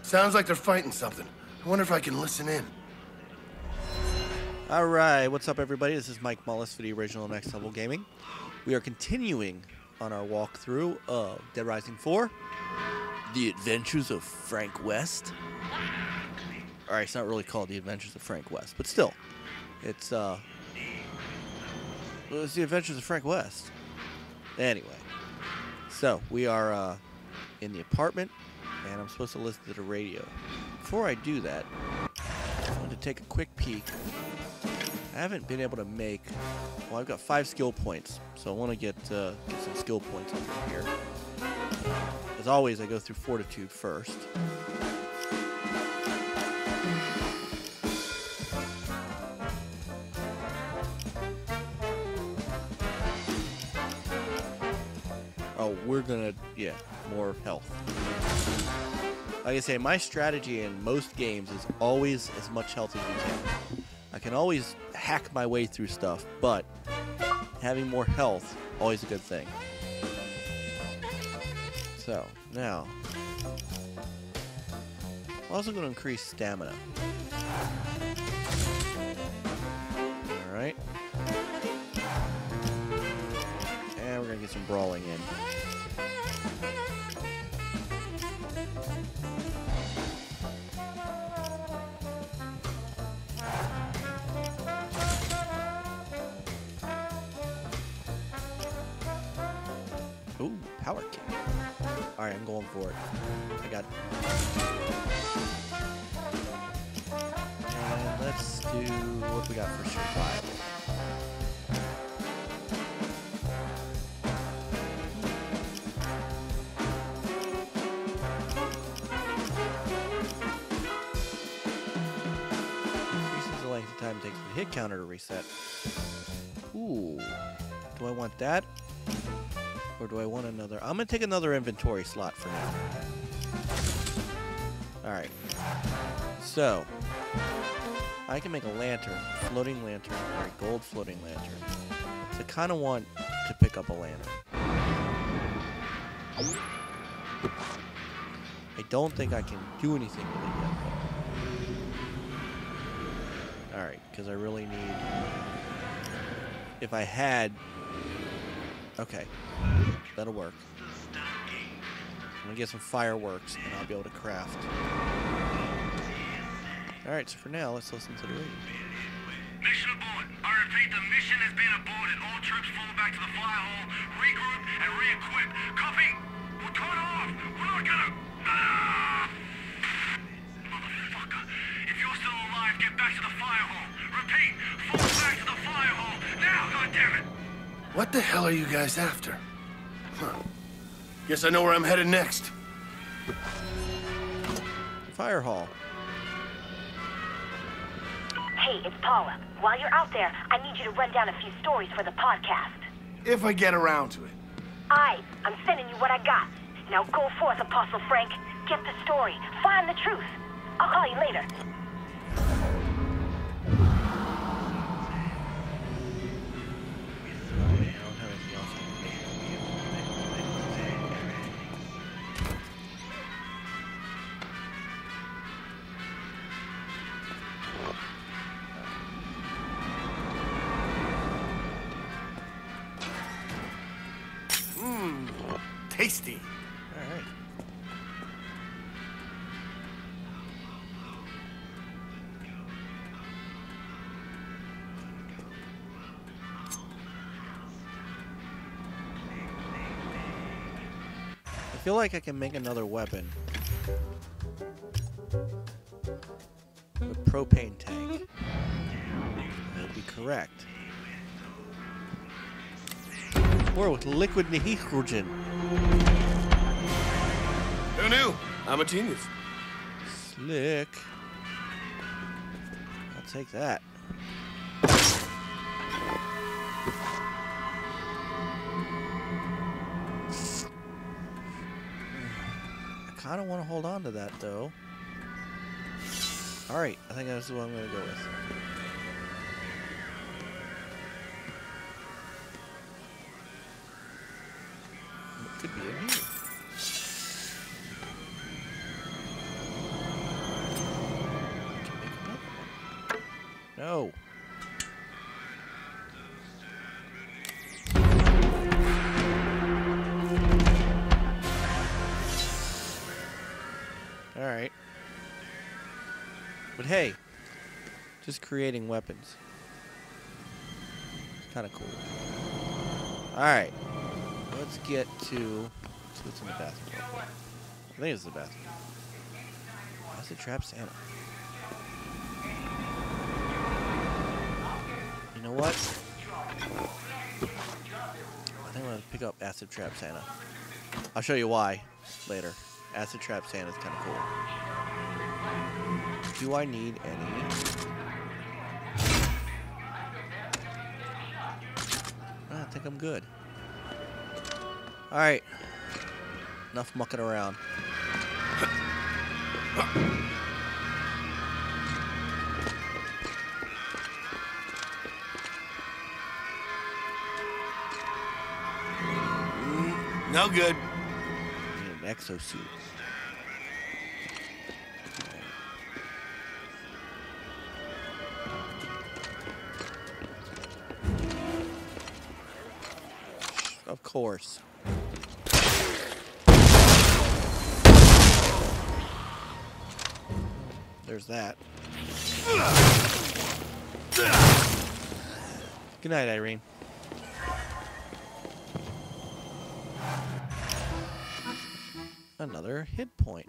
Sounds like they're fighting something. I wonder if I can listen in. Alright, what's up everybody? This is Mike Mullis for the original Next Level Gaming. We are continuing on our walkthrough of Dead Rising 4. The Adventures of Frank West. Alright, it's not really called The Adventures of Frank West, but still. It's The Adventures of Frank West. Anyway. So, we are in the apartment, and I'm supposed to listen to the radio. Before I do that, I want to take a quick peek. I haven't been able to make... Well, I've got 5 skill points, so I want to get some skill points under here. As always, I go through Fortitude first. Oh, we're gonna... yeah, more health. Like I say, my strategy in most games is always as much health as you can. I can always hack my way through stuff, but having more health, always a good thing. So, now, I'm also going to increase stamina. Alright. And we're going to get some brawling in. Ooh, power kick. Alright, I'm going for it. I got it. And let's do what we got for survival. Increases the length of time it takes for the hit counter to reset. Ooh. Do I want that? Or do I want another? I'm going to take another inventory slot for now. Alright. So, I can make a lantern, floating lantern, or a gold floating lantern. So I kind of want to pick up a lantern. I don't think I can do anything with it yet, though. Alright, because I really need... If I had... Okay. That'll work. I'm gonna get some fireworks and I'll be able to craft. Alright, so for now, let's listen to the radio. Mission abort. I repeat, the mission has been aborted. All troops fall back to the fire hall, regroup, and re-equip. Copy! We're cut off! We're not gonna... Ah! Motherfucker! If you're still alive, get back to the fire hall. Repeat, fall back to the fire hall! Now, goddammit! What the hell are you guys after? Huh. Guess I know where I'm headed next. Fire hall. Hey, it's Paula. While you're out there, I need you to run down a few stories for the podcast. If I get around to it. I'm sending you what I got. Now go forth, Apostle Frank. Get the story. Find the truth. I'll call you later. Tasty. All right. I feel like I can make another weapon. A propane tank. That would be correct. Or with liquid nitrogen. Who knew? I'm a genius. Slick. I'll take that. I kind of want to hold on to that, though. Alright, I think that's what I'm going to go with. It could be in here. But hey, just creating weapons. It's kind of cool. Alright. Let's get to... Let's see what's in the bathroom. I think it's the bathroom. Acid Trap Santa. You know what? I think I'm going to pick up Acid Trap Santa. I'll show you why later. Acid Trap Santa is kind of cool. Do I need any? I think I'm good. Alright. Enough mucking around. No good. I need an exosuit. Of course. There's that. Good night, Irene. Another hit point.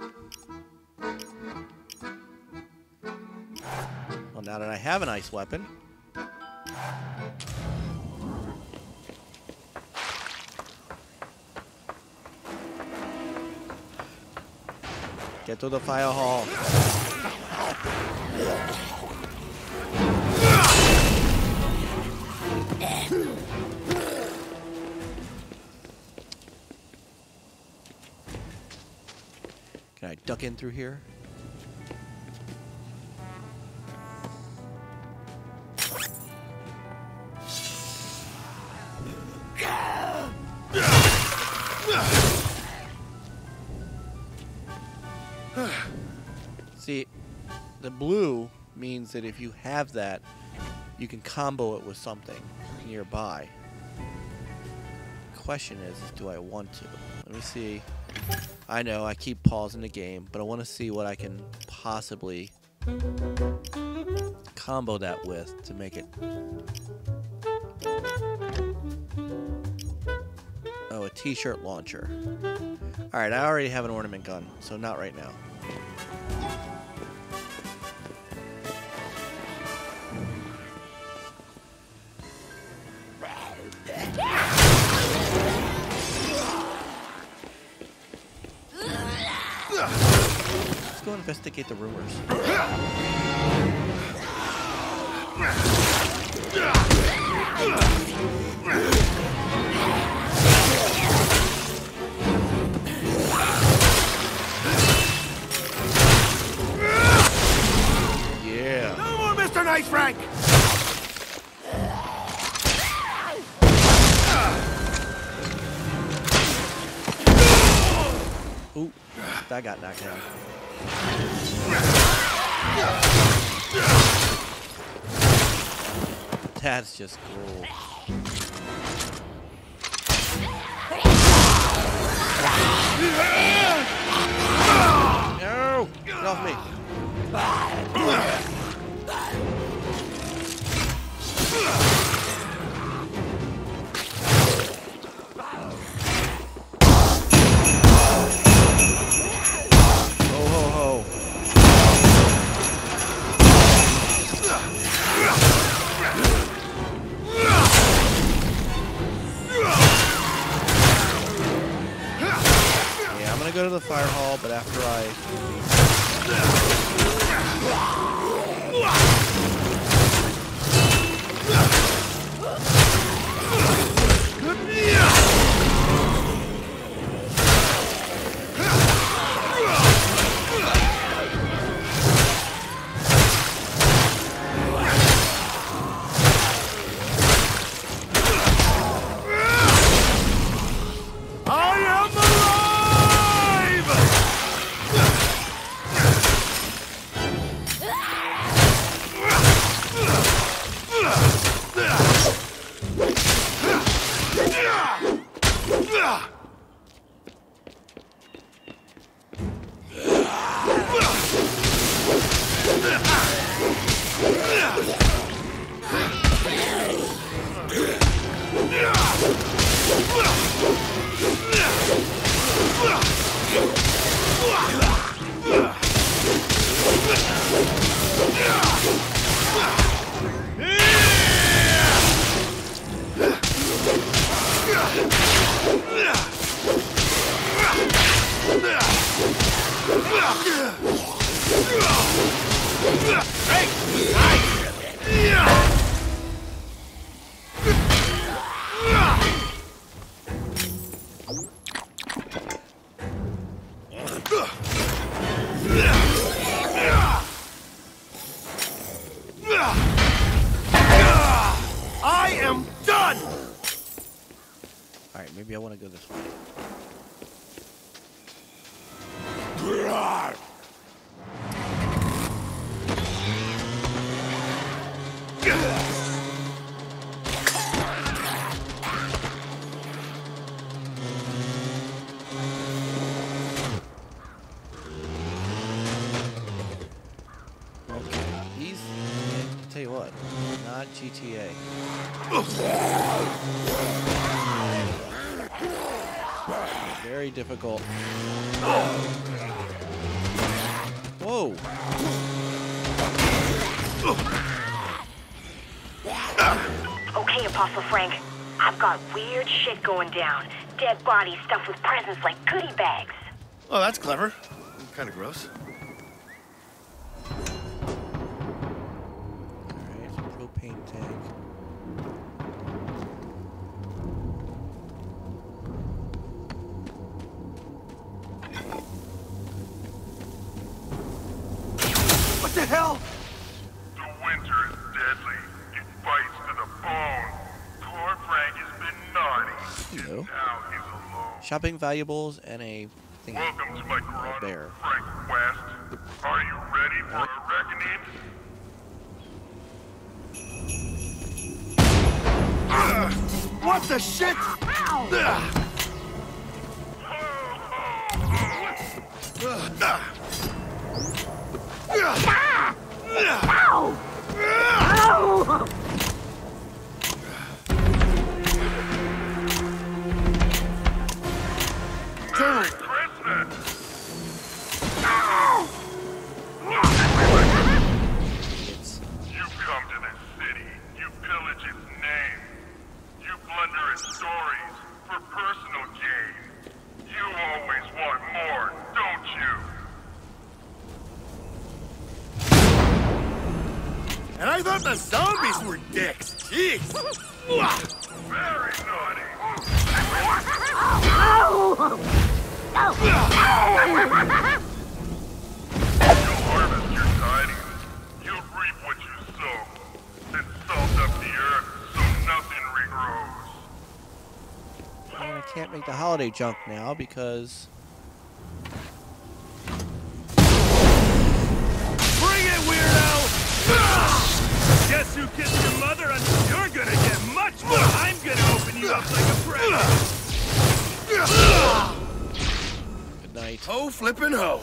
Well, now that I have an ice weapon, get to the fire hall. Can I duck in through here? See, the blue means that if you have that, you can combo it with something nearby. The question is do I want to? Let me see. I know I keep pausing the game, but I want to see what I can possibly combo that with to make it. Oh, a t-shirt launcher. Alright, I already have an ornament gun, so not right now. Let's go investigate the rumors. Yeah. No more Mr. Nice Frank! Ooh, that got knocked down. That's just cool. No! Get off me! Go to the fire hall, but after I... Hey! Nice! I am done! Alright, maybe I want to go this way. Tell you what, not GTA. Very difficult. Whoa. Okay, Apostle Frank. I've got weird shit going down. Dead bodies stuffed with presents like goodie bags. Oh, that's clever. Kind of gross. Alright, propane tank. What the hell? The winter is deadly. It bites to the bone. Poor Frank has been naughty. Hello. And now he's alone. Shopping valuables and a thing. Welcome to my garage, Bear. Frank West. Are you ready for a reckoning? What the shit? Merry Christmas! It's You come to this city, you pillage its name, you plunder its stories for personal gain. You always want more, don't you? And I thought the zombies were dicks. Jeez. Very naughty. You'll harvest your tidings. You'll reap what you sow. Then salt up the earth so nothing regrows. and I can't make the holiday junk now because Bring it, weirdo! Guess who kissed your mother and you're gonna get much more. I'm gonna open you up like a present. good night. Ho flippin' ho.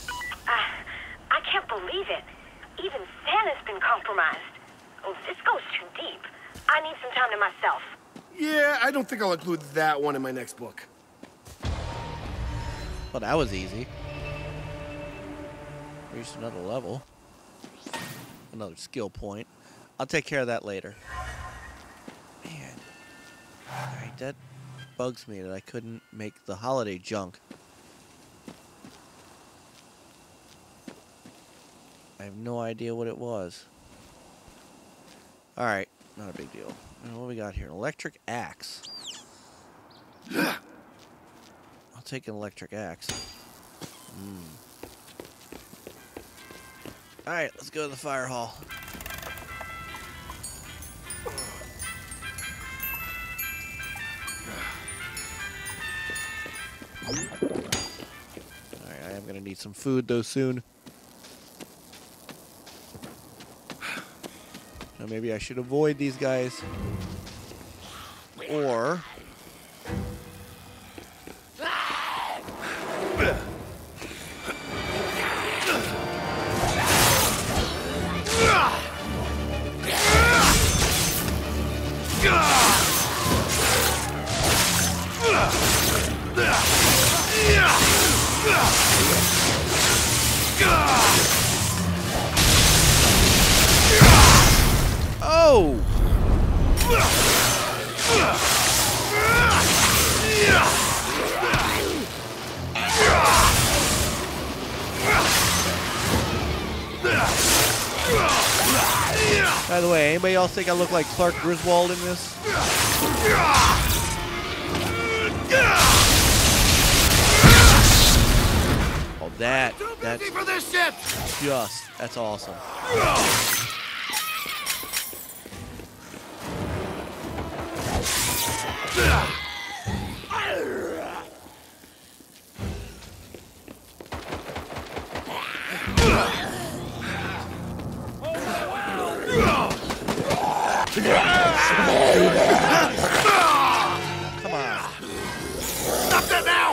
I can't believe it. Even Santa's been compromised. Oh, this goes too deep. I need some time to myself. Yeah, I don't think I'll include that one in my next book. Well, that was easy. Reached another level. Another skill point. I'll take care of that later. Man. Alright, that bugs me that I couldn't make the holiday junk. I have no idea what it was. Alright, not a big deal. What do we got here? An electric axe. I'll take an electric axe. Alright, let's go to the fire hall. Alright, I am going to need some food though soon. Now maybe I should avoid these guys. Or... Oh! By the way, anybody else think I look like Clark Griswold in this? Oh, that's for this shit. that's awesome. Come on. Stop that now!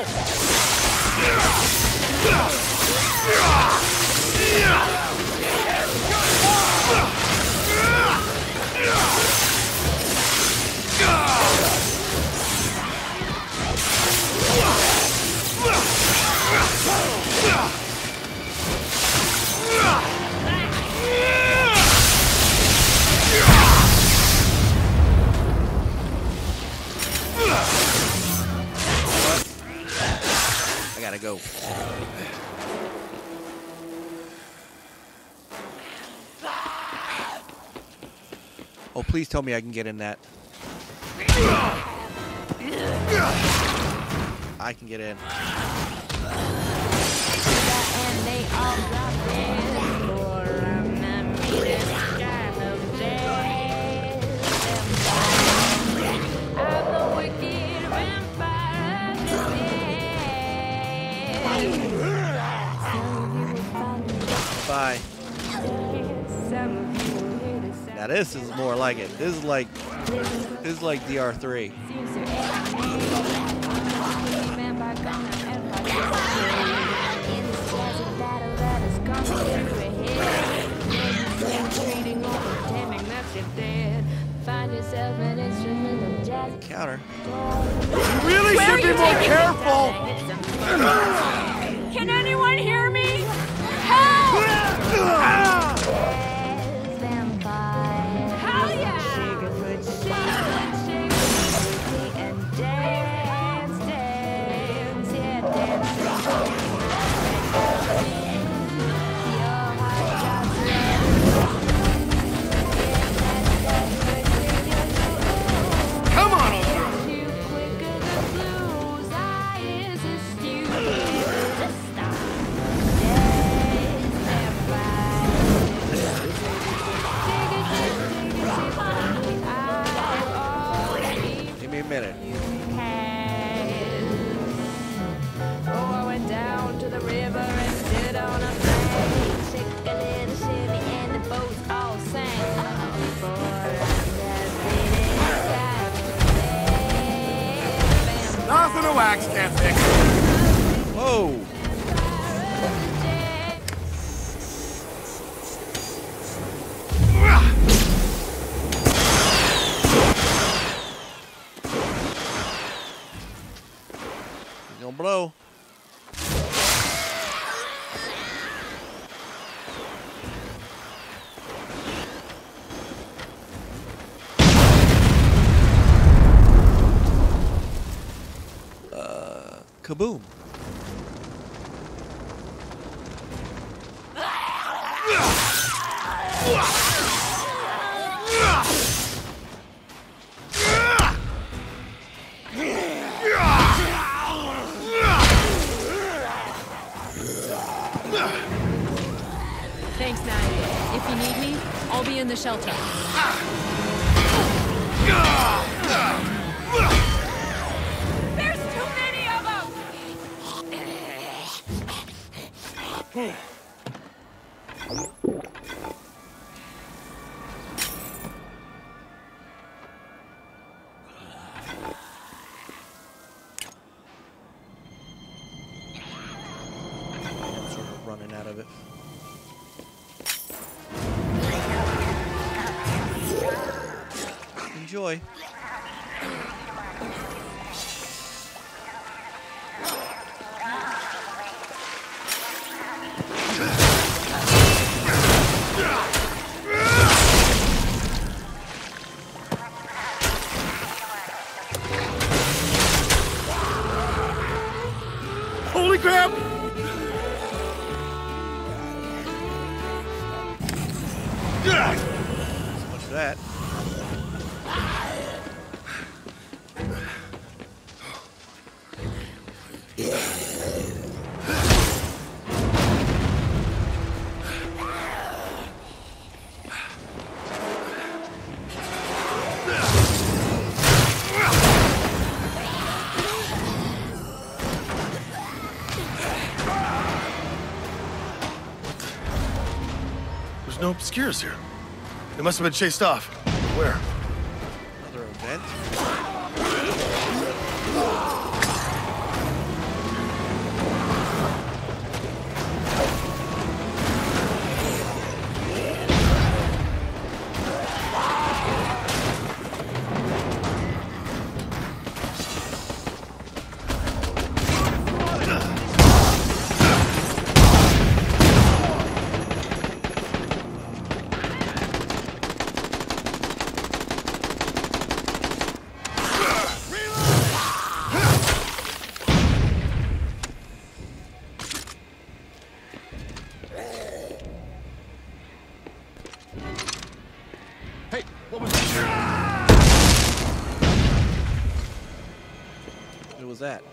I gotta go. Oh, please tell me I can get in that. I can get in. Bye. Now this is more like it. This is like DR3. Counter. You really should be more careful! Can anyone hear me? Help! Hell yeah! Come on, old girl! Give me a minute. Oh, I went down to the river and stood on a bank. Shake a little shimmy and the boats all sank. Nothing a wax can't fix. Whoa. He's gonna blow. Kaboom. Thanks, Nine. If you need me, I'll be in the shelter. There's too many of them! I'm sort of running out of it. Enjoy. Holy crap! So much for that. There's no obscures here. They must have been chased off. Where? Another event. Hey, what was that? What was that?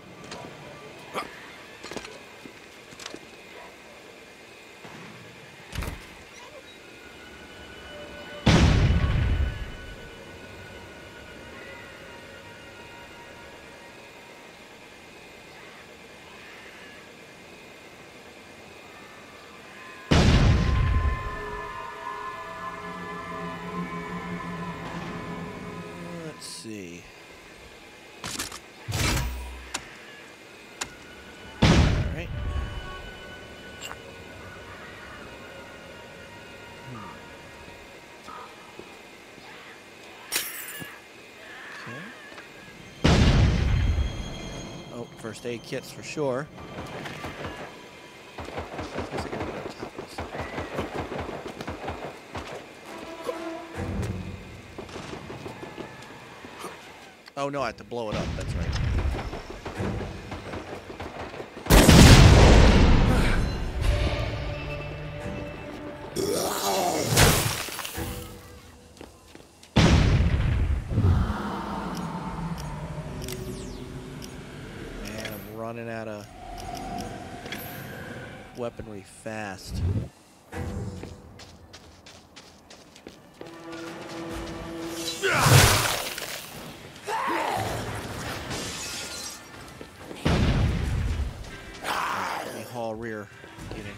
Let's see. All right. Okay. Oh, first aid kits for sure. Guess I gotta get on top of this. Oh no, I have to blow it up. That's right. Man, I'm running out of weaponry fast. Let me haul rear. Get in here.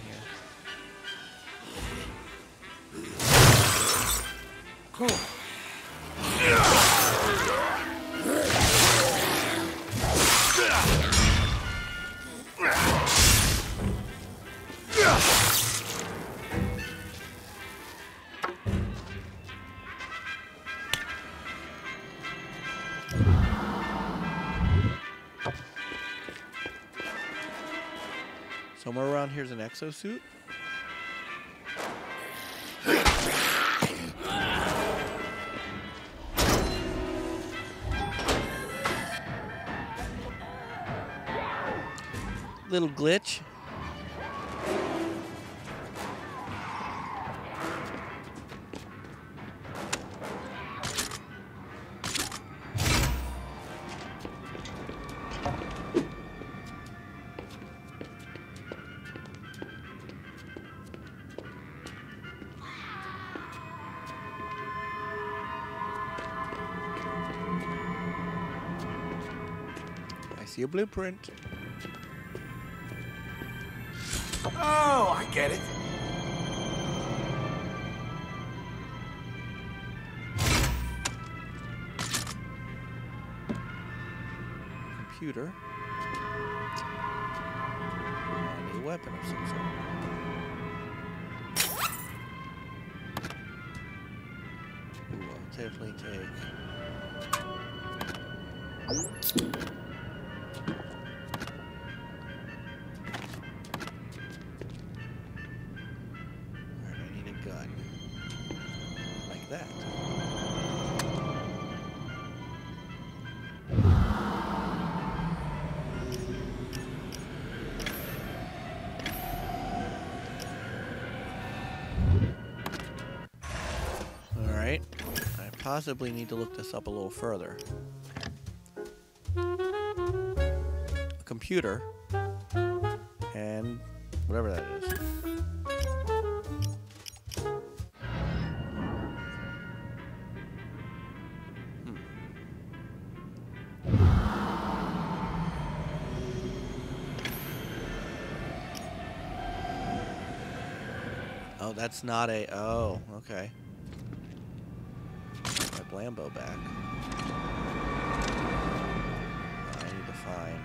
Somewhere around here's an exosuit. Little glitch. I see a blueprint. Oh, I get it. Computer. And a weapon of some sort. Ooh, I'll definitely take. Alright, I need a gun. Like that. possibly need to look this up a little further. A computer and whatever that is. Oh, that's not a... Oh, okay. My Blambo back. I need to find...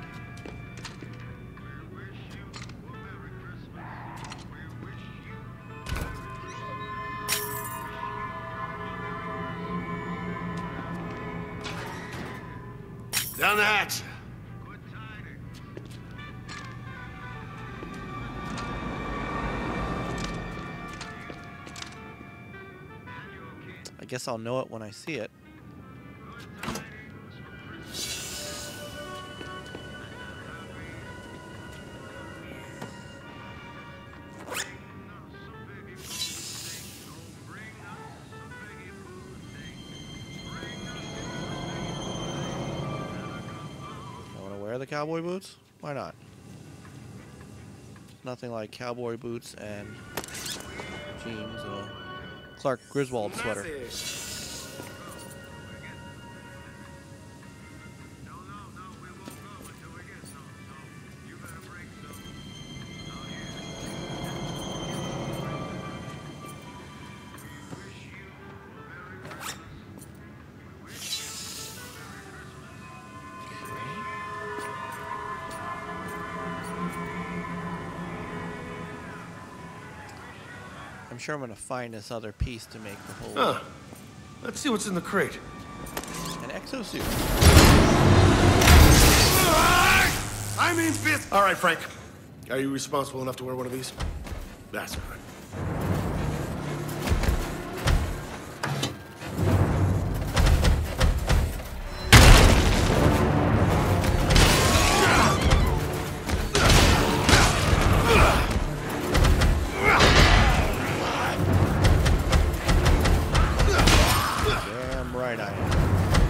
Down the hatch. I guess I'll know it when I see it. I want to wear the cowboy boots? Why not? Nothing like cowboy boots and jeans and a Clark Griswold sweater. I'm sure I'm going to find this other piece to make the whole... Huh. Let's see what's in the crate. An exosuit. I mean, fifth. All right, Frank. Are you responsible enough to wear one of these? That's all right. Damn right I am.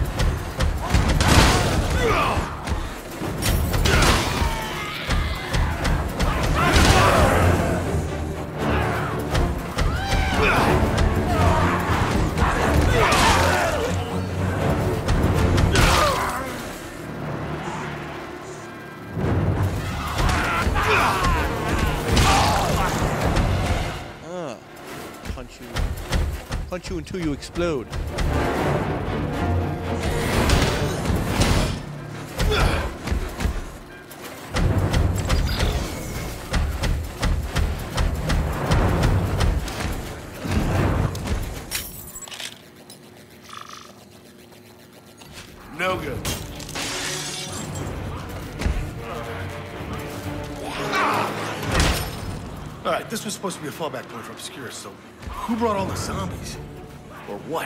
Punch you until you explode. No good. All right, this was supposed to be a fallback point for Obscurus, so who brought all the zombies? Or what?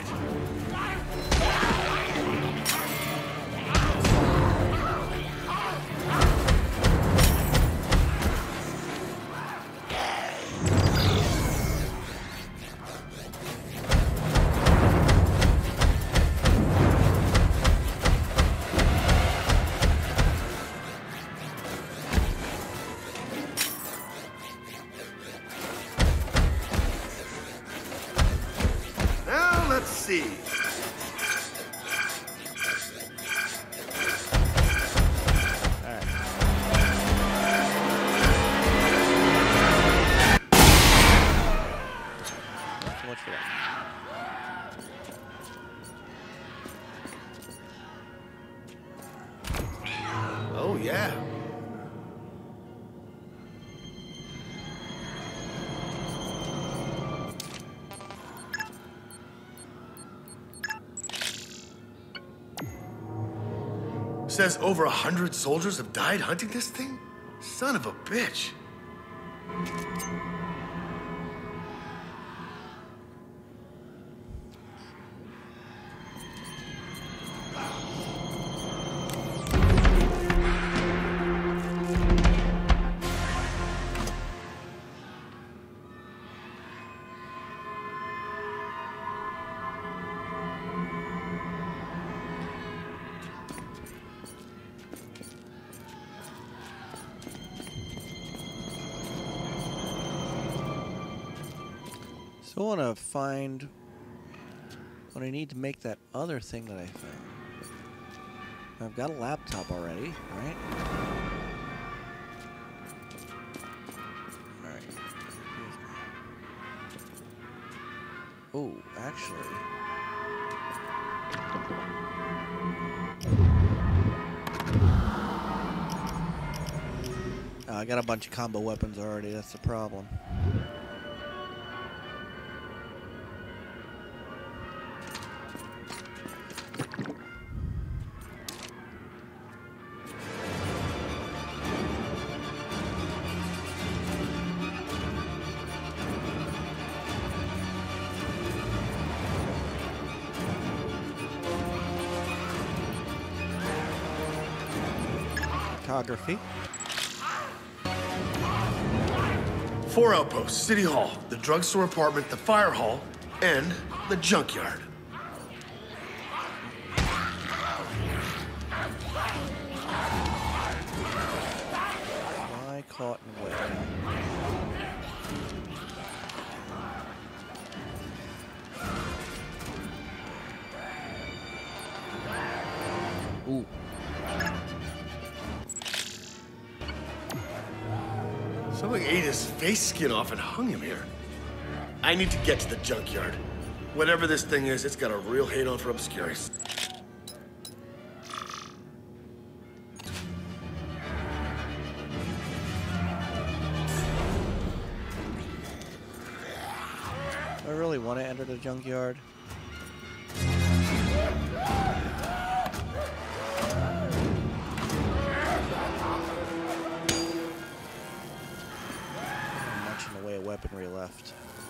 Let's see. So much for that. Oh, yeah. Says over 100 soldiers have died hunting this thing? Son of a bitch. So I want to find what I need to make that other thing that I found. I've got a laptop already, right? Alright. Oh, actually. I got a bunch of combo weapons already, that's the problem. Photography. 4 outposts, City Hall, the drugstore apartment, the fire hall, and the junkyard. Why caught and wet? Ooh. Something ate his face skin off and hung him here. I need to get to the junkyard. Whatever this thing is, it's got a real hate-on for obscurities. I really want to enter the junkyard. Much in the way of weaponry left.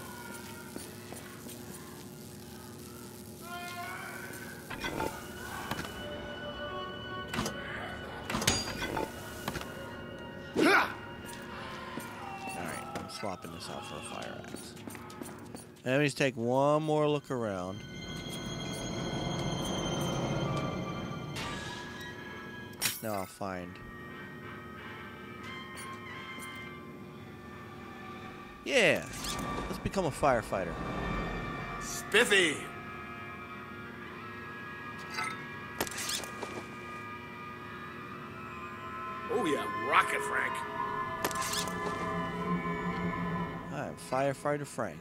Alright, I'm swapping this out for a fire axe. Let me just take one more look around. Now I'll find. Yeah! Let's become a firefighter. Spiffy! Oh yeah, rocket Frank. I'm Firefighter Frank.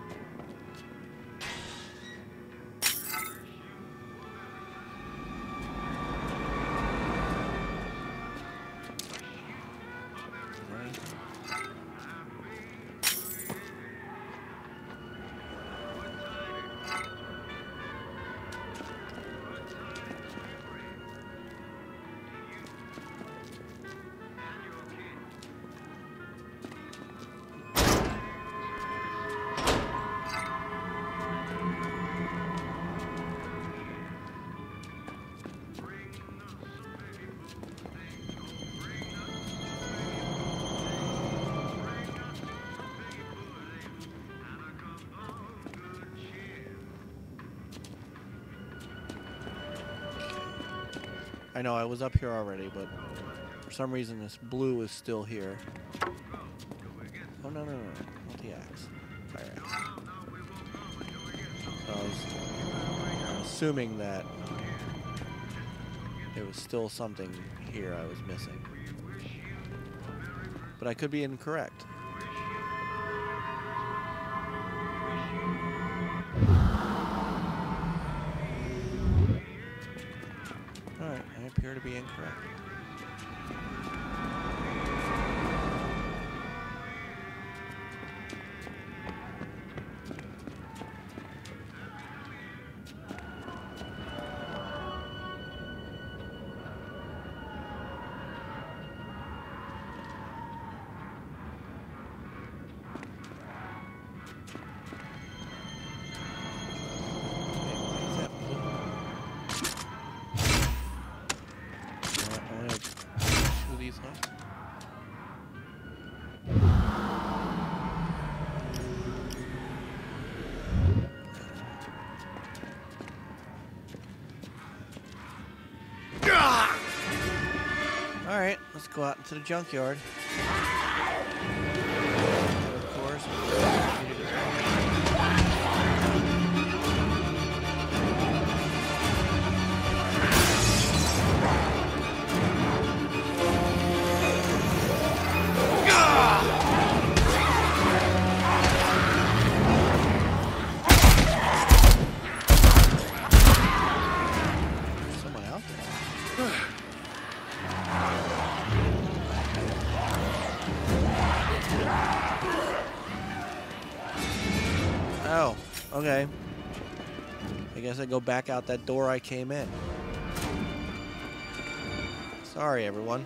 I know I was up here already, but for some reason this blue is still here. Oh no, not the axe. Fire axe. So I was assuming that there was still something here I was missing. But I could be incorrect. Alright, I appear to be incorrect. Alright, let's go out into the junkyard. Of course. Oh, okay. I guess I go back out that door I came in. Sorry, everyone.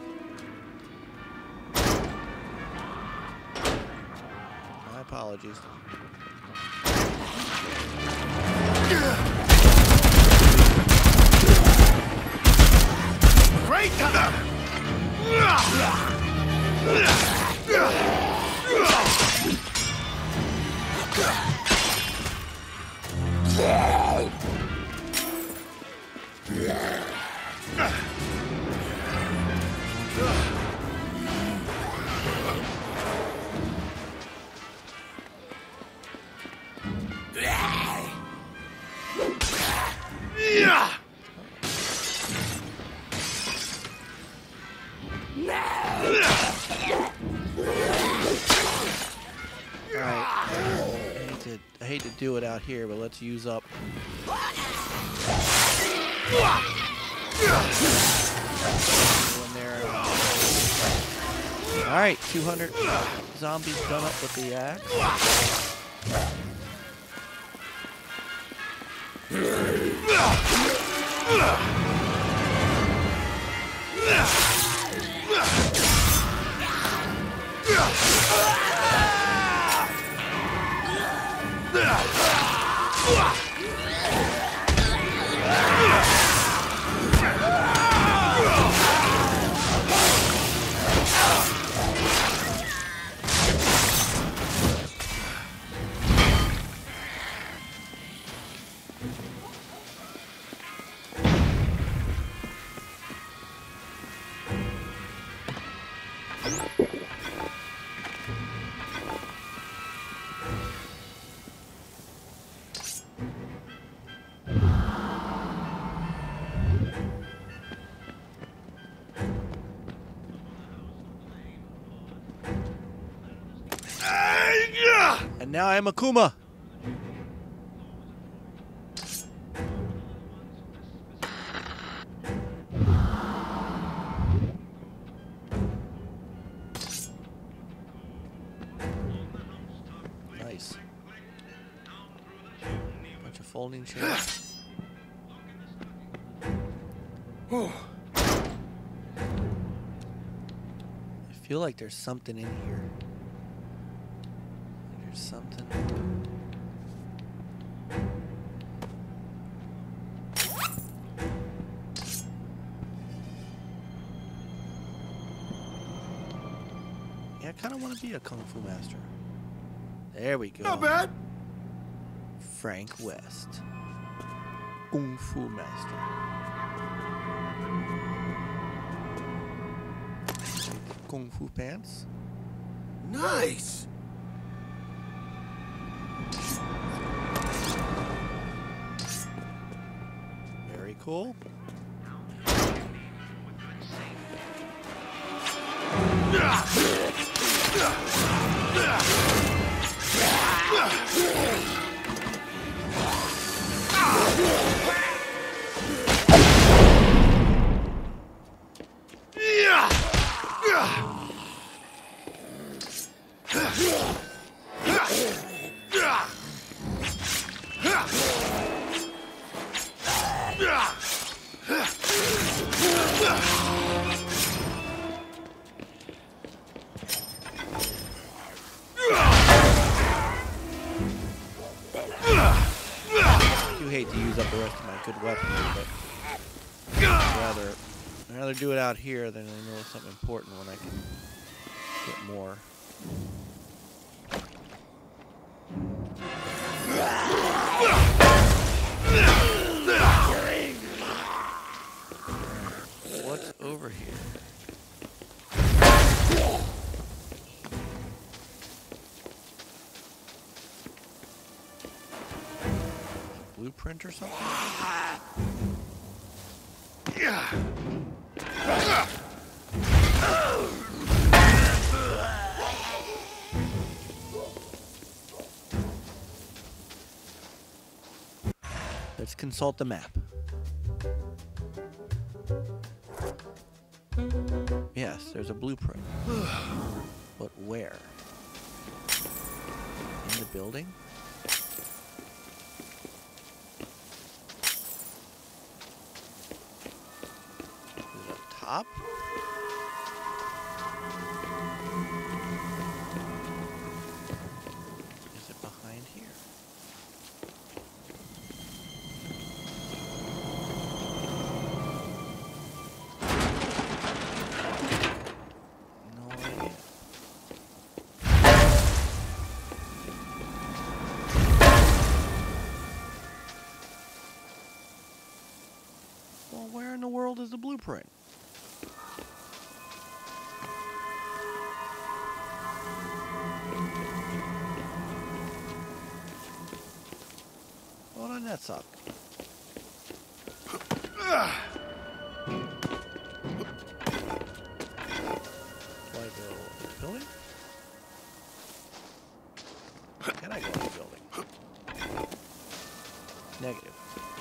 My apologies. Great! I hate to do it out here, but let's use up. All right, 200 zombies done up with the axe. And now I'm Akuma. Nice. Bunch of folding chairs. I feel like there's something in here. There's something. Yeah, I kind of want to be a Kung Fu master. There we go. Not bad. Frank West. Kung Fu master. Kung Fu pants. Nice. Very cool. Hate to use up the rest of my good weapons, but I'd rather do it out here than I know something important when I can get more. What's over here? Blueprint or something? Let's consult the map. Yes, there's a blueprint. But where? In the building? top? Is it behind here? No idea. Well, where in the world is the blueprint? Well, doesn't that suck? Do I go in the building? Can I go in the building? Negative.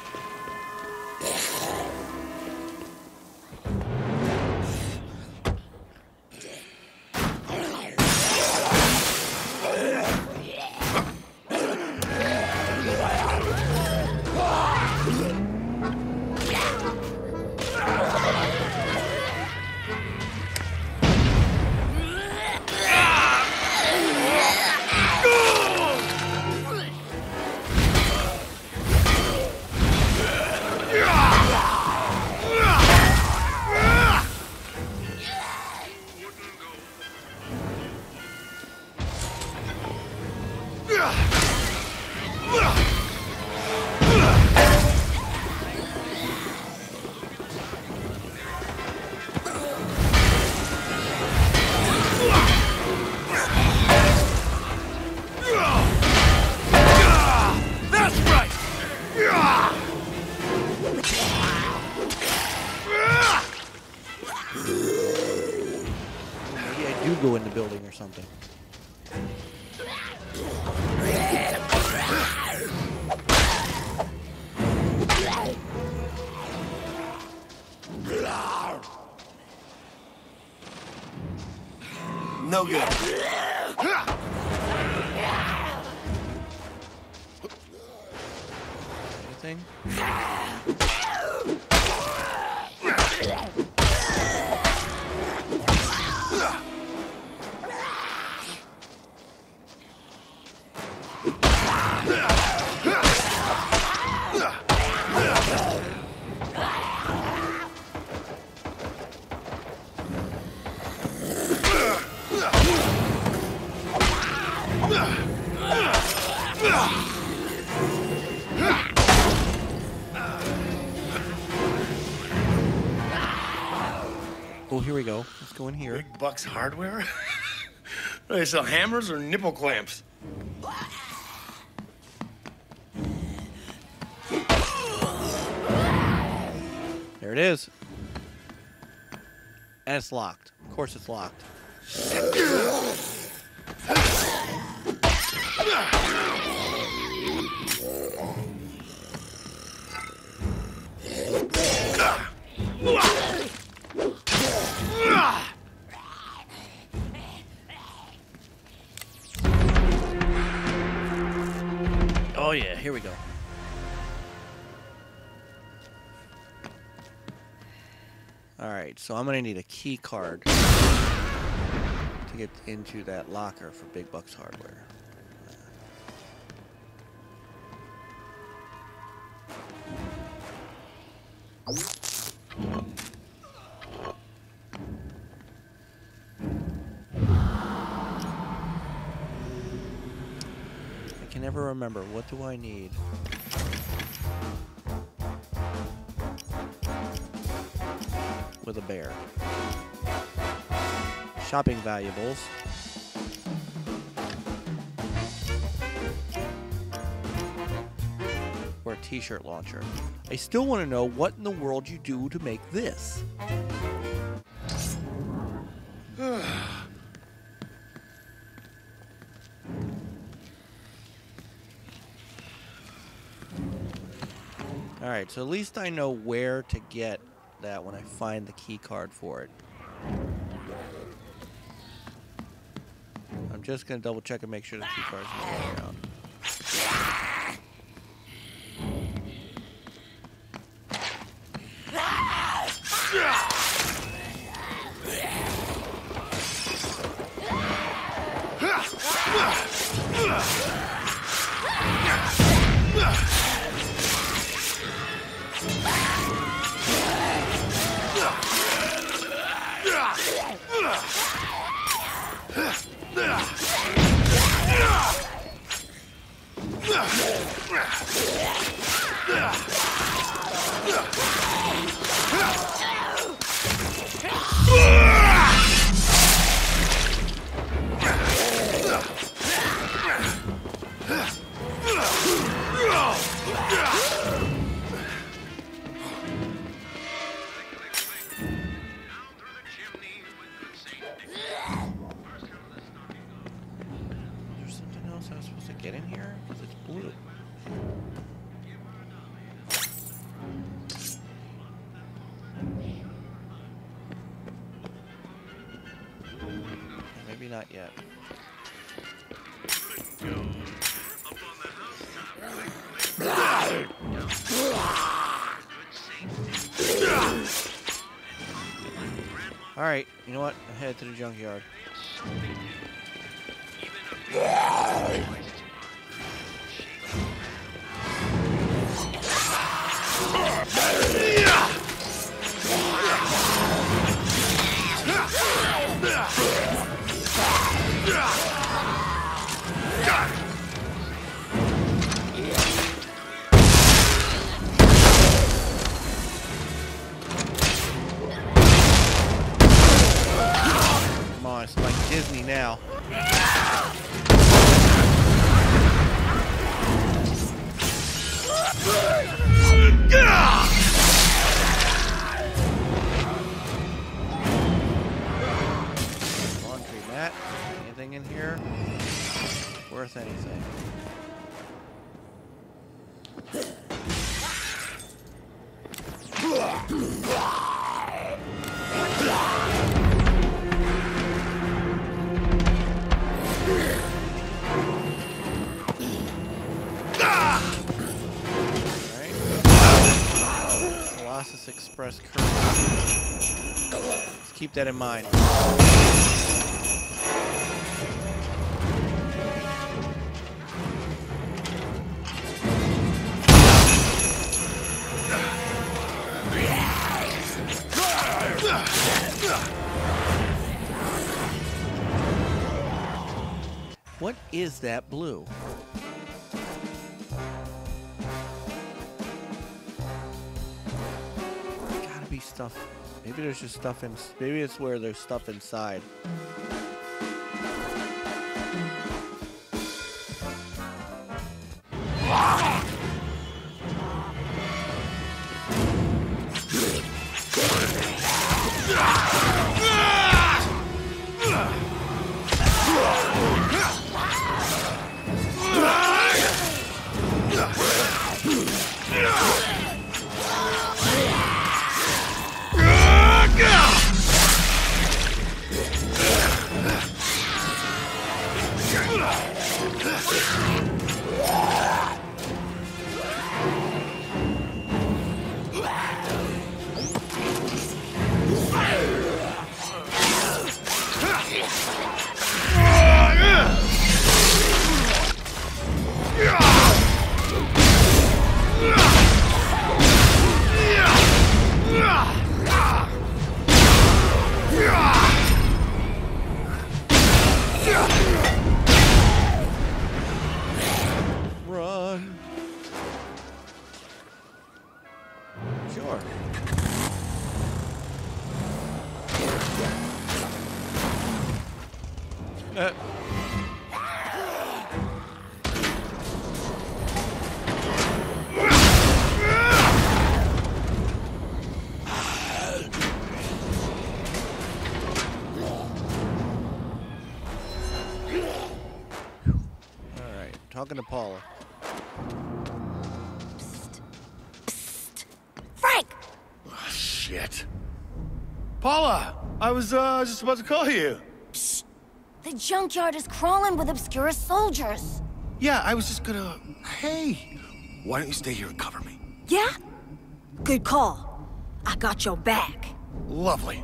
Go in the building or something. No good. Anything? Oh, here we go. Let's go in here. Big Bucks Hardware? Do they sell hammers or nipple clamps? There it is. And it's locked. Of course it's locked. Oh yeah, here we go. Alright, so I'm gonna need a key card to get into that locker for Big Bucks Hardware. I can never remember. What do I need? With a bear. Shopping valuables. Or a t-shirt launcher. I still want to know what in the world you do to make this. Alright, so at least I know where to get that when I find the key card for it. I'm just going to double check and make sure the key card's not laying around. Not yet. All right, you know what? I'm headed to the junkyard. Come on, it's like Disney now. Laundry mat. Anything in here worth anything? Express curve. Let's keep that in mind. What is that blue? Stuff. Maybe there's just stuff in. Maybe it's where there's stuff inside. Talking to Paula. Psst. Psst. Frank! Oh, shit. Paula! I was just about to call you. Psst. The junkyard is crawling with obscure soldiers. Yeah, I was just gonna... Hey! Why don't you stay here and cover me? Yeah? Good call. I got your back. Lovely.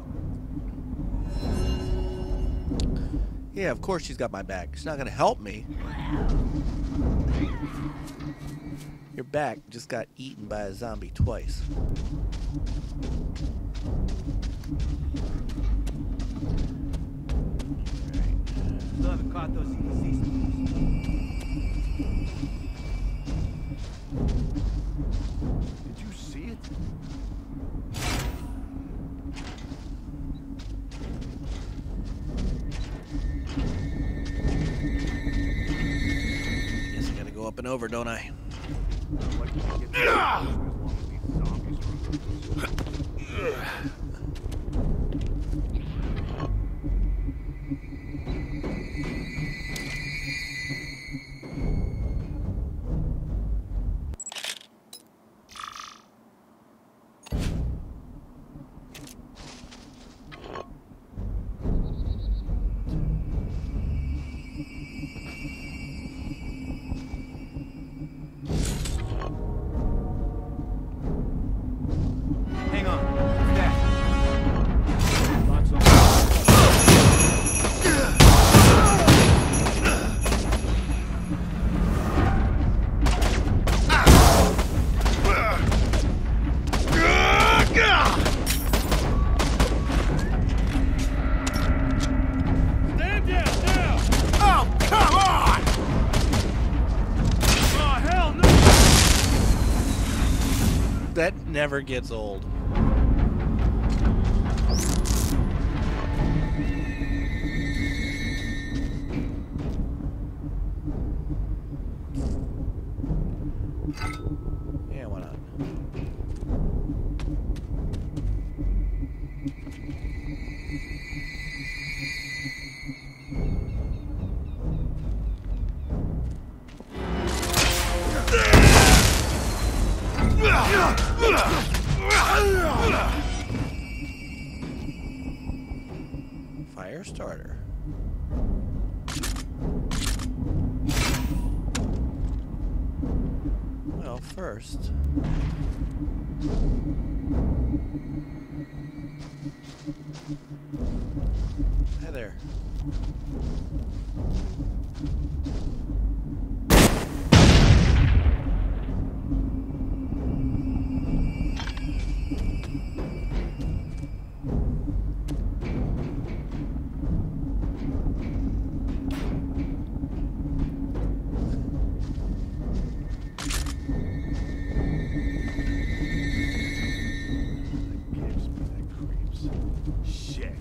Yeah, of course she's got my back. She's not gonna help me. Your back just got eaten by a zombie twice. Still haven't caught those EDCs. see it? Guess I gotta go up and over, don't I? Hang on. What's that? Lots of... Stand down now! Oh, come on! Oh, hell no! That never gets old. Yeah, why not? Fire starter. Well, first. Hi there. Gives me the creeps. Shit.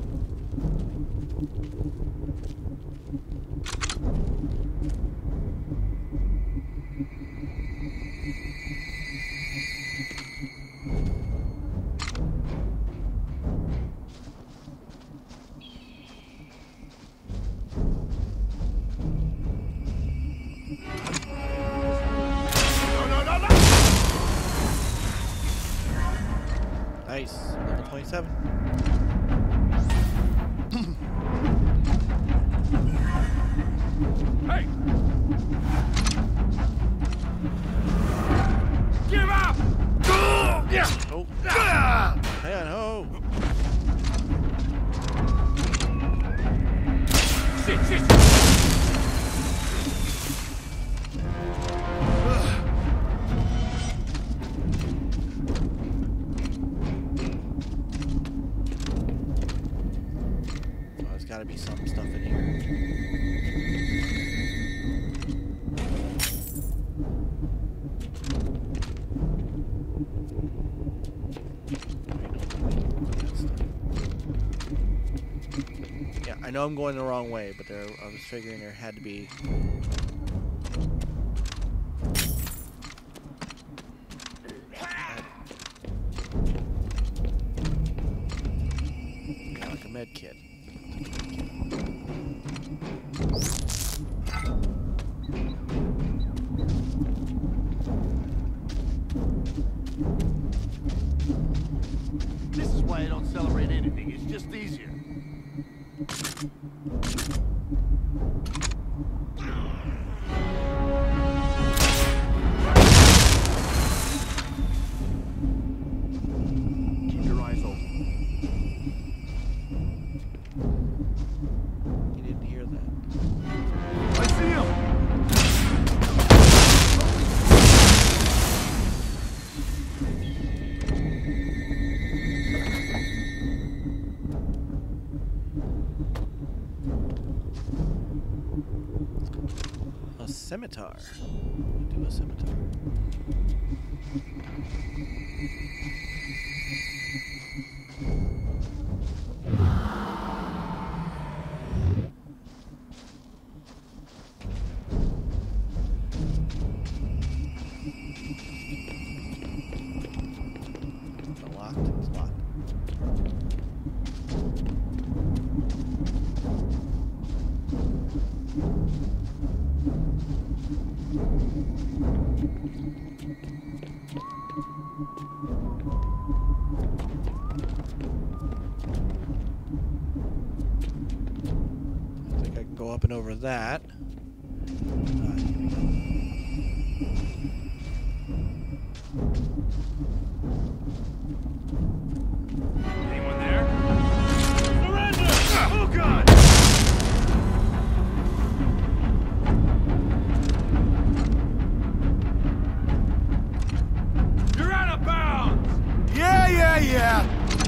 Nice. Level 27. Hey! Give up! Yeah. Oh. Hang on, ho. Shit, shit! Oh, there's gotta be some stuff in here. Yeah, I know I'm going the wrong way, but I was figuring there had to be. Kind of like a med kit. This is why I don't celebrate anything. It's just easier. Keep your eyes open. You didn't hear that. I see him! A scimitar. Do a scimitar. It's locked. It's locked. I think I can go up and over that. Anyone there? Surrender! Oh, God! You're out of bounds! Yeah.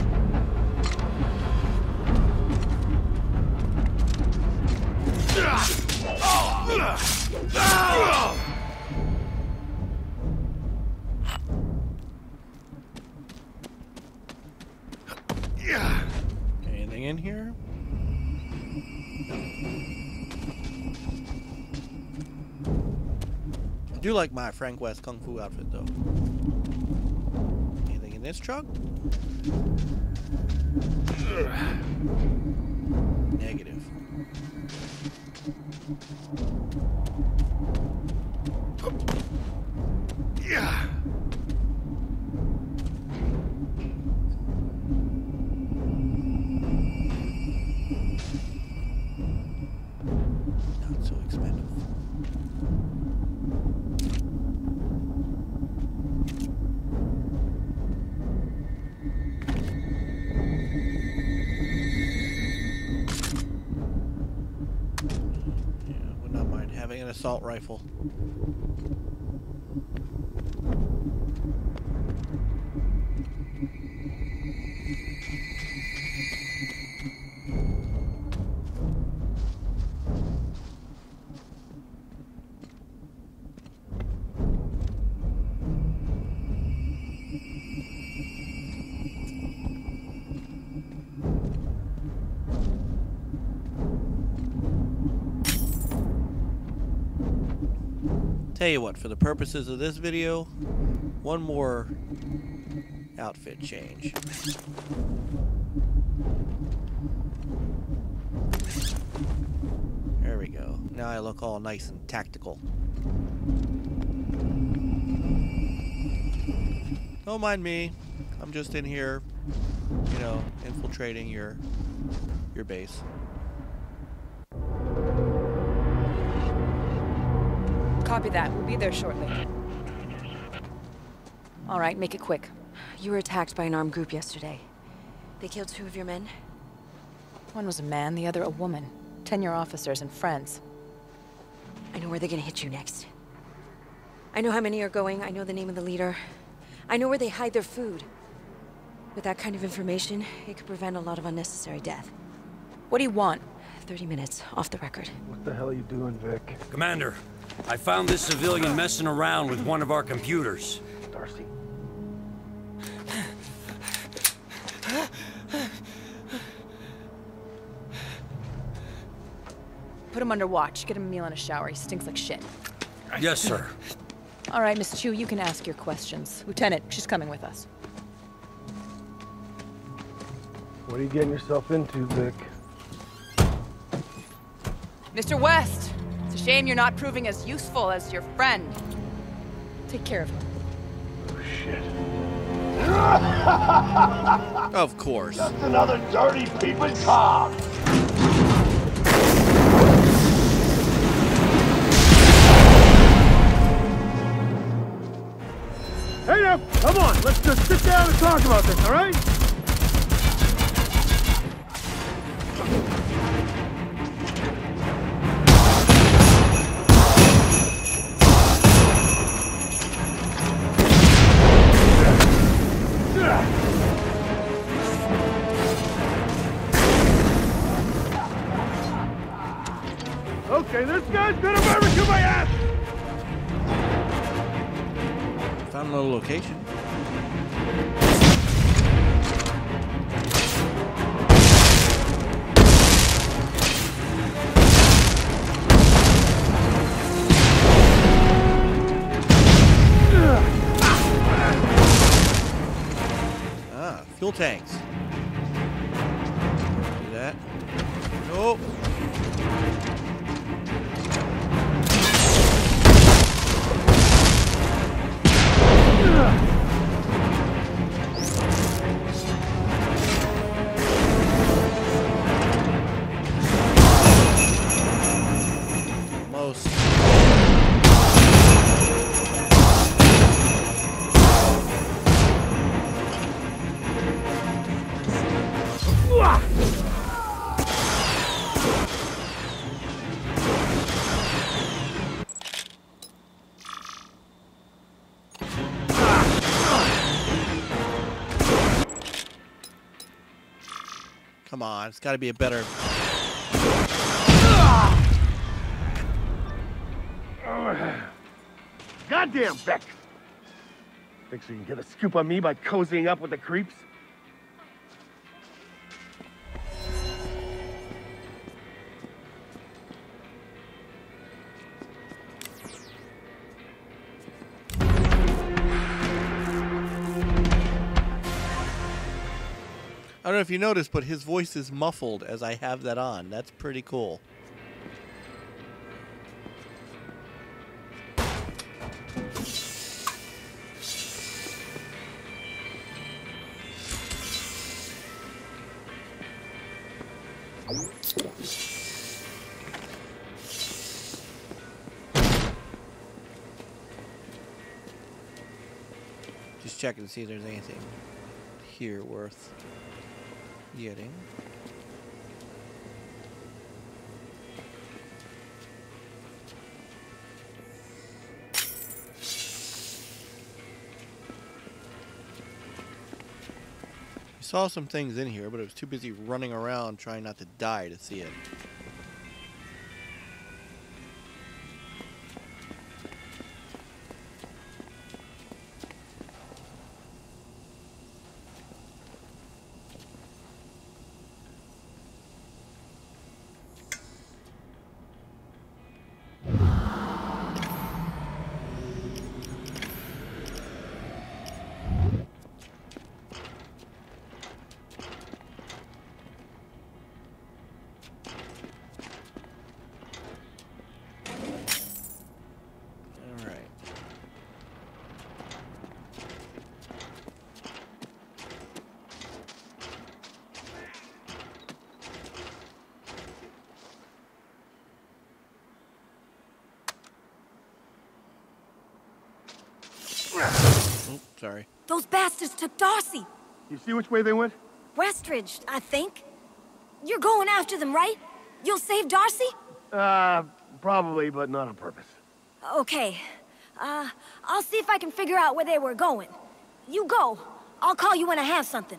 Anything in here? I do like my Frank West Kung Fu outfit, though. Anything in this truck? Negative. Yeah. Not so expendable. Yeah, would not mind having an assault rifle. Tell you what, for the purposes of this video, one more outfit change. There we go. Now I look all nice and tactical. Don't mind me. I'm just in here, you know, infiltrating your base. Copy that. We'll be there shortly. All right, make it quick. You were attacked by an armed group yesterday. They killed 2 of your men? One was a man, the other a woman. 10-year officers and friends. I know where they're gonna hit you next. I know how many are going. I know the name of the leader. I know where they hide their food. With that kind of information, it could prevent a lot of unnecessary death. What do you want? 30 minutes, off the record. What the hell are you doing, Vick? Commander, I found this civilian messing around with one of our computers. Darcy. Put him under watch. Get him a meal and a shower. He stinks like shit. Yes, sir. All right, Miss Chu, you can ask your questions. Lieutenant, she's coming with us. What are you getting yourself into, Vick? Mr. West! It's a shame you're not proving as useful as your friend. Take care of him. Oh, shit. Of course. That's another dirty peeping cop! Hey now, come on, let's just sit down and talk about this, all right? Okay, this guy's gonna barbecue my ass! don't know the location. Fuel tanks. Do that. Nope. Almost. Come on, it's got to be a better... Goddamn, Vick! Think you can get a scoop on me by cozying up with the creeps? I don't know if you noticed, but his voice is muffled as I have that on. That's pretty cool. Just checking to see if there's anything here worth getting. I saw some things in here, but I was too busy running around trying not to die to see it. Oh, sorry. Those bastards took Darcy. You see which way they went? Westridge, I think. You're going after them, right? You'll save Darcy? Probably, but not on purpose. Okay. I'll see if I can figure out where they were going. You go. I'll call you when I have something.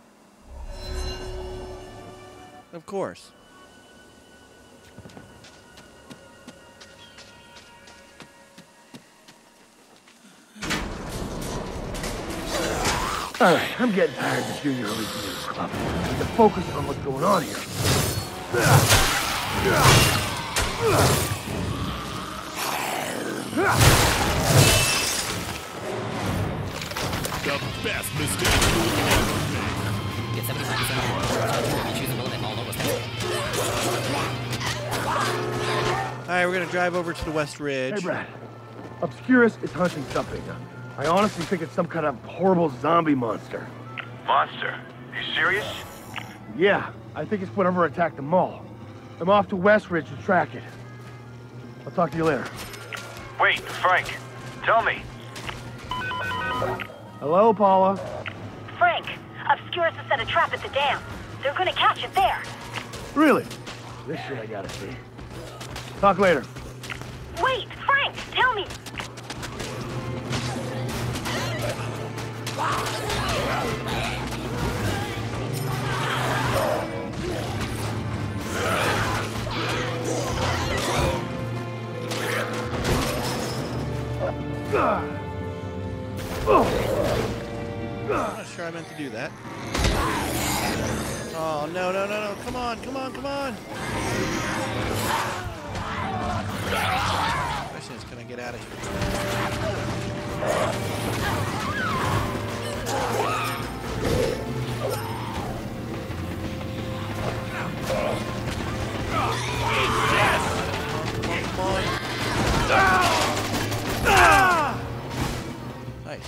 Of course. All right, I'm getting tired of the Junior Elite News Club. We need to focus on what's going on here. The best mistake you'll ever make. Get 75% off. You choose a Willamette all over. Alright, we're gonna drive over to the West Ridge. Hey, Brad. Obscurus is hunting something. I honestly think it's some kind of horrible zombie monster. Monster? You serious? Yeah, I think it's whatever attacked the mall. I'm off to West Ridge to track it. I'll talk to you later. Wait, Frank. Tell me. Hello, Paula. Frank, Obscurus has set a trap at the dam. They're gonna catch it there. Really? This shit I gotta see. Talk later. Wait, Frank, tell me. I'm not sure I meant to do that. Oh, no, no, no, no. Come on, come on, come on. The question is, can I get out of here? Come on. Nice.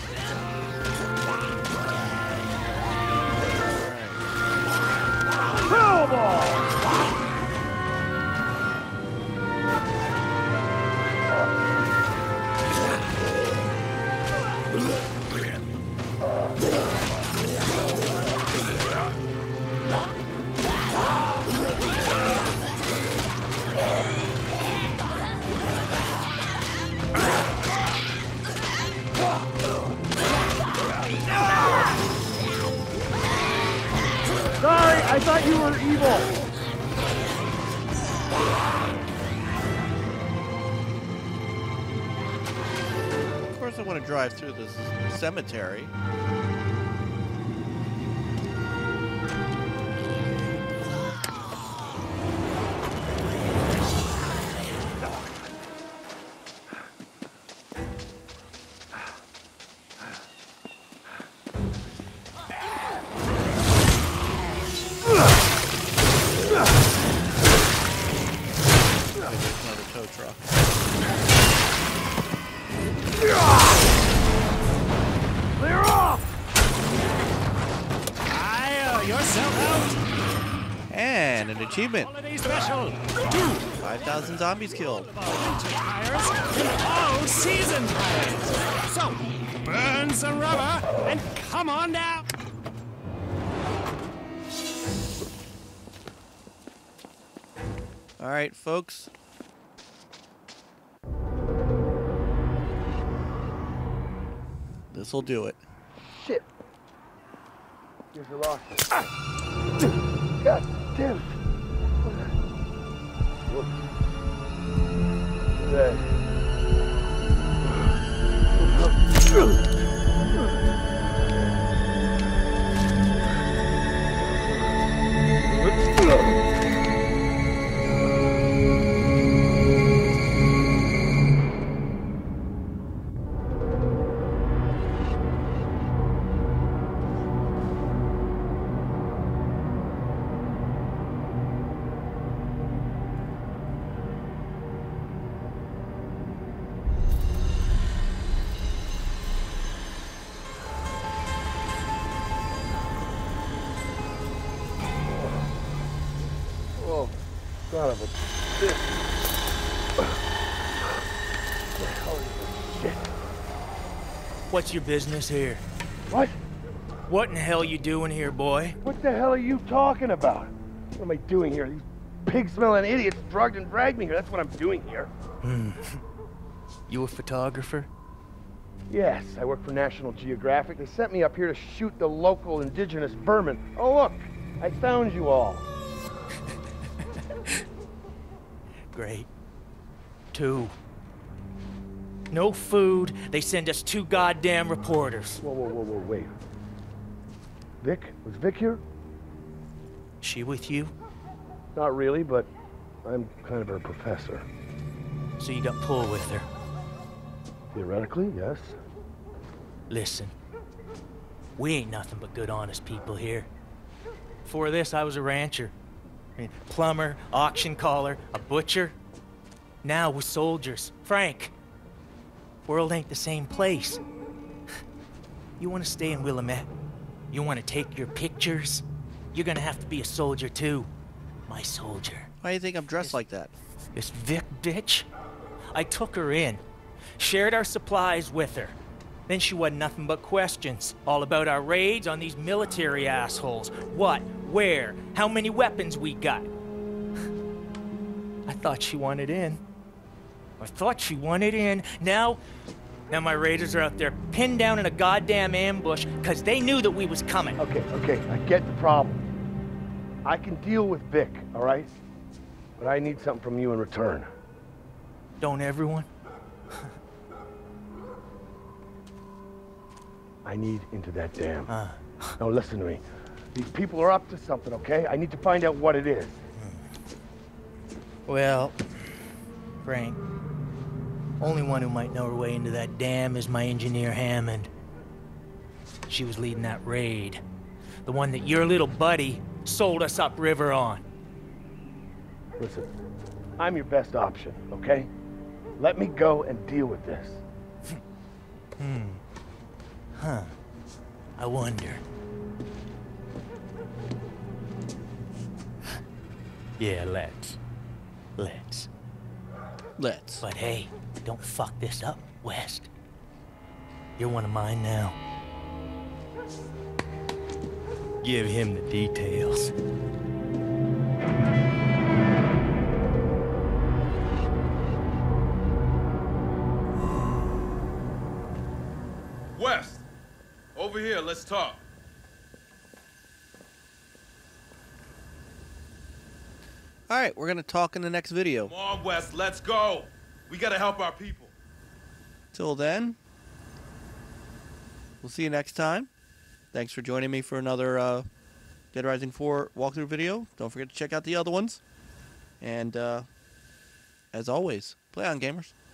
Sorry, I thought you were evil. Of course I want to drive through this cemetery. Achievement. 5,000 zombies killed. Oh, season tires. So, burn some rubber and come on down. All right, folks. This'll do it. Shit. Here's your loss. Ah! God damn it. Son of a bitch. Shit. What's your business here? What? What in the hell you doing here, boy? What the hell are you talking about? What am I doing here? These pig-smelling idiots drugged and dragged me here. That's what I'm doing here. You a photographer? Yes, I work for National Geographic. They sent me up here to shoot the local indigenous vermin. Oh, look, I found you all. Great. 2. No food. They send us 2 goddamn reporters. Whoa, wait. Vick? Was Vick here? She with you? Not really, but I'm kind of her professor. So you got pull with her? Theoretically, yes. Listen, we ain't nothing but good, honest people here. Before this, I was a rancher. Plumber, auction caller, a butcher. Now we're soldiers. Frank, world ain't the same place. You want to stay in Willamette? You want to take your pictures? You're gonna have to be a soldier too. My soldier. Why do you think I'm dressed like that? This Vick bitch? I took her in, shared our supplies with her. Then she wasn't nothing but questions, all about our raids on these military assholes. What, where, how many weapons we got. I thought she wanted in. Now my raiders are out there pinned down in a goddamn ambush because they knew that we was coming. Okay, I get the problem. I can deal with Vick, all right? But I need something from you in return. Don't everyone? I need into that dam. Now listen to me. These people are up to something, okay? I need to find out what it is. Well, Frank, only one who might know her way into that dam is my engineer Hammond. She was leading that raid. The one that your little buddy sold us upriver on. Listen, I'm your best option, okay? Let me go and deal with this. Huh. I wonder. Yeah, let's. But hey, don't fuck this up, West. You're one of mine now. Give him the details. West, over here, let's talk. All right, we're going to talk in the next video. Come on, West, let's go. We got to help our people. Till then, we'll see you next time. Thanks for joining me for another Dead Rising 4 walkthrough video. Don't forget to check out the other ones. And as always, play on, gamers.